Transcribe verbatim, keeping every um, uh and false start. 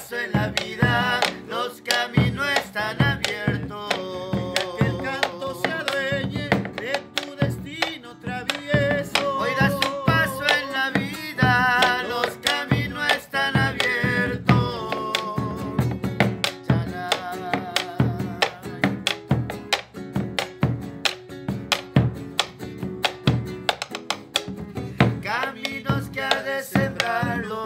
paso en la vida, los caminos están abiertos. Deja que el canto se adueñe de tu destino travieso. Oirás un paso en la vida, los caminos están abiertos. Chalay. Caminos que ha de sembrarlos.